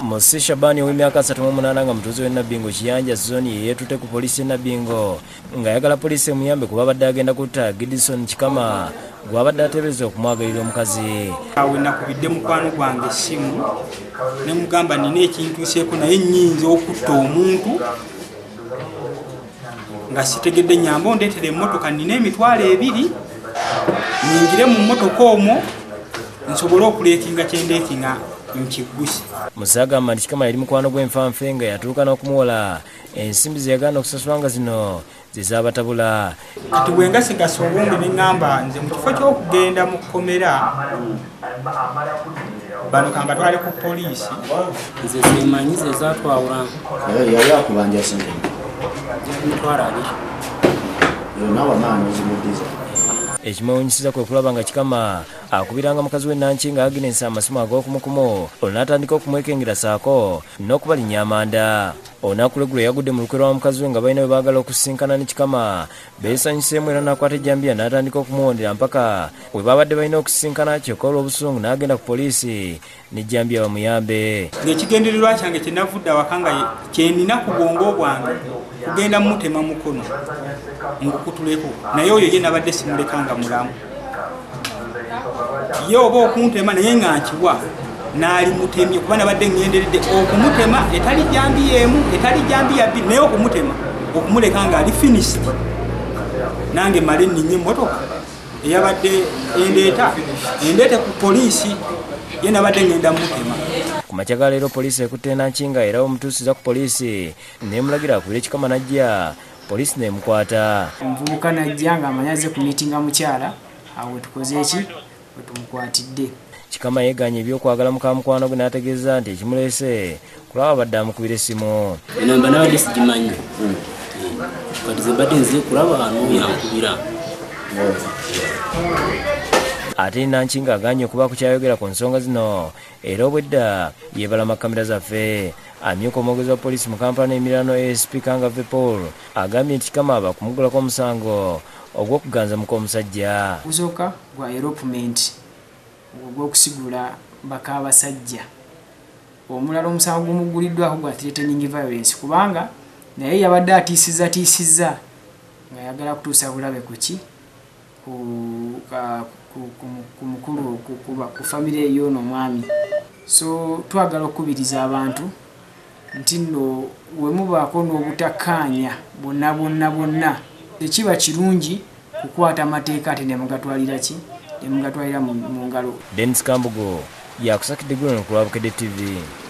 Musi Shabani w'emyaka 38 nga mutuuze w'e Nabbingo Kiyanja zone yeetutte ku poliisi Nabbingo nga ayagala poliisi emuyambe kuba abadde agenda kutta Gidison Kikama gw'abadde ateebereza okumwagalira omukazi. Awe nakubidde mukwano gwange essimu ne mugamba nina ekintuuseeko naye nnyinza okutta omuntu nga sitegedde nyambo ndeetere emmotoka nina emitwalo 2 ningire mu mmotoka omwo nsobole okuleekinga kyendeekinga nkigusi. Musa agamba nti Kikama yali mukwano gw'enfanfe nga yatuuka n'okumuwola ensimbi ze yagaana okusasula nga zino zizaabatabula. Kati bwe nga sigasa obungi ne ŋŋamba nze mu kifo ky'okugenda mu kkomera bano kambatwale ku poliisi. Nze zeemanyi ze zaatwawula. Yali akubanja sente. Mitwalo 2. Yonna wamaani ozimuddiza. Ekimwewuunyisiza kwe kulaba nga Kikama akubiranga mukazi we Nankinga Agnes amasimu ag'okumukumu olwo n'atandika okumwekengera saako n'okubalinnya amanda. Olunaku lw'eggulo yagudde mu lukwe lwa mukazi we nga balina bwe baagala okusinkana ne Kikama beesanyuseemu era n'akwata ejjambiya n'atandika okumuwondera mpaka bwe babadde balina okusinkana kyokka olw'obusungu n'agenda ku poliisi n'ejjambiya bamuyambe. Ng'ekigendererwa kyange kye navudde awaka nga kye nina ku bwongo bwange kugenda mutema mukono ngukutuleko naye oyo ye nabadde simulekanga mulamu. Ye oba okuntema naye nga nkiwa n'ali mutemye kuba nabadde ŋŋenderedde okumutema etali jambi emu etali jambi ya 2 naye okumutema okumuleka nga ali finished nange male nninye emmotoka eyabadde endeete ku poliisi ye nabadde ŋŋenda mutema. Ku makya ga leero poliisi ekutte Nankinga era omutuusiza ku poliisi n'emulagira akubire Kikama n'ajja poliisi n'emukwata. Omuvubuka n'ajja ng'amanyaze ku miitinga mukyala awo tukoze eki we tumukwatidde. Kikama yeeganye ebyokwagala muka mukwano gwe n'ategeeza nti ekimuleese kulaba abadde amukubira essimu. Enamba nabadde sigimanyi kati ze badde nze kulaba n'oyo ankubira. Ate Nankinga aganye okuba ku kyayogera ku nsonga zino era obwedda yeebala kamera zaffe. Amyuka omwogezi wa poliisi mu Kampala n'emirano ASP Kangave Paul agambye nti Kikama bakumugulako omusango ogw'okuganzamuka omusajja. Gusooka gwa elopement ogw'okusigula bak'abasajja. Omulala omusango gumuguliddwako gwa threatening violence kubanga naye yabadde atiisizza ng'ayagala kutuusa bulabe ku ki ku mukulu ku famire y'ono omwami. So twagala okubiriza abantu nti nno we mubaako n'obutakkaanya bonna tekiba kirungi kukwata amateeka ate ne mugatwalira ki ne mugatwalira mu ngalo. Dennis Kambugo yakusakidde ggulo ku lwa Bukedde TV.